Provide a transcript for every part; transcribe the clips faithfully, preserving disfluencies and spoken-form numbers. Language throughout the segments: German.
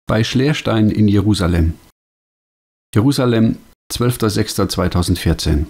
Bei Schleerstein in Jerusalem. Jerusalem, zwölfter sechster zweitausendvierzehn.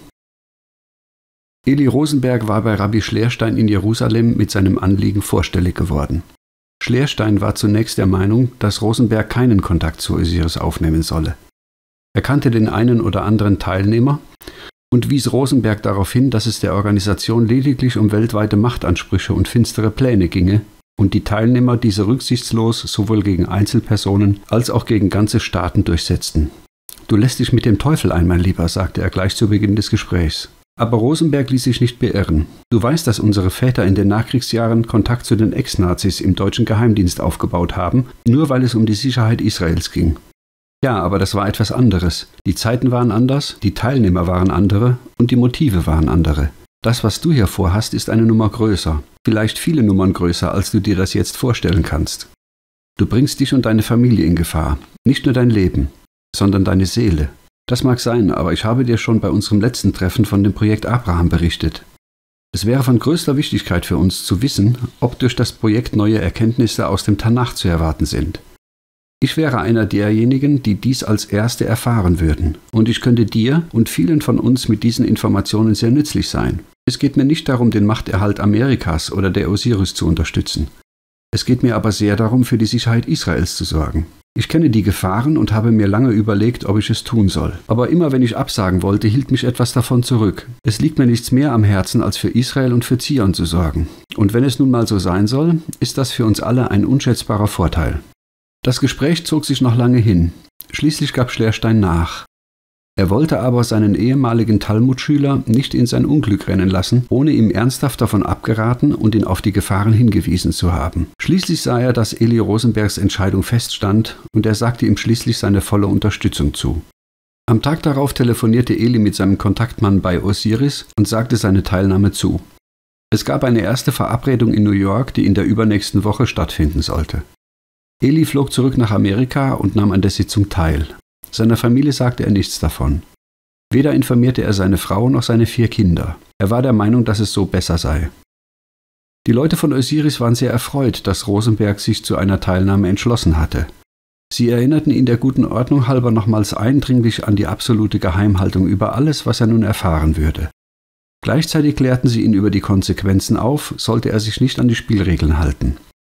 Eli Rosenberg war bei Rabbi Schleerstein in Jerusalem mit seinem Anliegen vorstellig geworden. Schleerstein war zunächst der Meinung, dass Rosenberg keinen Kontakt zu Osiris aufnehmen solle. Er kannte den einen oder anderen Teilnehmer und wies Rosenberg darauf hin, dass es der Organisation lediglich um weltweite Machtansprüche und finstere Pläne ginge und die Teilnehmer diese rücksichtslos sowohl gegen Einzelpersonen als auch gegen ganze Staaten durchsetzten. »Du lässt dich mit dem Teufel ein, mein Lieber«, sagte er gleich zu Beginn des Gesprächs. Aber Rosenberg ließ sich nicht beirren. »Du weißt, dass unsere Väter in den Nachkriegsjahren Kontakt zu den Ex-Nazis im deutschen Geheimdienst aufgebaut haben, nur weil es um die Sicherheit Israels ging.« »Ja, aber das war etwas anderes. Die Zeiten waren anders, die Teilnehmer waren andere und die Motive waren andere. Das, was du hier vorhast, ist eine Nummer größer, vielleicht viele Nummern größer, als du dir das jetzt vorstellen kannst. Du bringst dich und deine Familie in Gefahr, nicht nur dein Leben, sondern deine Seele. Das mag sein, aber ich habe dir schon bei unserem letzten Treffen von dem Projekt Abraham berichtet. Es wäre von größter Wichtigkeit für uns zu wissen, ob durch das Projekt neue Erkenntnisse aus dem Tanach zu erwarten sind. Ich wäre einer derjenigen, die dies als Erste erfahren würden, und ich könnte dir und vielen von uns mit diesen Informationen sehr nützlich sein. Es geht mir nicht darum, den Machterhalt Amerikas oder der Osiris zu unterstützen. Es geht mir aber sehr darum, für die Sicherheit Israels zu sorgen. Ich kenne die Gefahren und habe mir lange überlegt, ob ich es tun soll. Aber immer wenn ich absagen wollte, hielt mich etwas davon zurück. Es liegt mir nichts mehr am Herzen, als für Israel und für Zion zu sorgen. Und wenn es nun mal so sein soll, ist das für uns alle ein unschätzbarer Vorteil.« Das Gespräch zog sich noch lange hin. Schließlich gab Schleerstein nach. Er wollte aber seinen ehemaligen Talmudschüler nicht in sein Unglück rennen lassen, ohne ihm ernsthaft davon abgeraten und ihn auf die Gefahren hingewiesen zu haben. Schließlich sah er, dass Eli Rosenbergs Entscheidung feststand, und er sagte ihm schließlich seine volle Unterstützung zu. Am Tag darauf telefonierte Eli mit seinem Kontaktmann bei Osiris und sagte seine Teilnahme zu. Es gab eine erste Verabredung in New York, die in der übernächsten Woche stattfinden sollte. Eli flog zurück nach Amerika und nahm an der Sitzung teil. Seiner Familie sagte er nichts davon. Weder informierte er seine Frau noch seine vier Kinder. Er war der Meinung, dass es so besser sei. Die Leute von Osiris waren sehr erfreut, dass Rosenberg sich zu einer Teilnahme entschlossen hatte. Sie erinnerten ihn der guten Ordnung halber nochmals eindringlich an die absolute Geheimhaltung über alles, was er nun erfahren würde. Gleichzeitig klärten sie ihn über die Konsequenzen auf, sollte er sich nicht an die Spielregeln halten.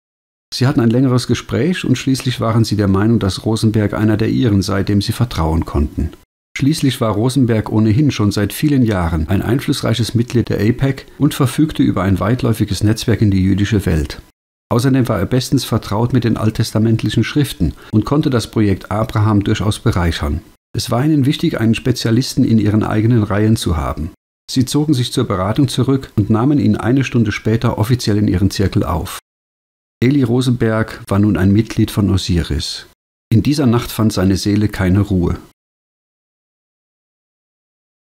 Sie hatten ein längeres Gespräch und schließlich waren sie der Meinung, dass Rosenberg einer der ihren sei, dem sie vertrauen konnten. Schließlich war Rosenberg ohnehin schon seit vielen Jahren ein einflussreiches Mitglied der A I P A C und verfügte über ein weitläufiges Netzwerk in die jüdische Welt. Außerdem war er bestens vertraut mit den alttestamentlichen Schriften und konnte das Projekt Abraham durchaus bereichern. Es war ihnen wichtig, einen Spezialisten in ihren eigenen Reihen zu haben. Sie zogen sich zur Beratung zurück und nahmen ihn eine Stunde später offiziell in ihren Zirkel auf. Eli Rosenberg war nun ein Mitglied von Osiris. In dieser Nacht fand seine Seele keine Ruhe.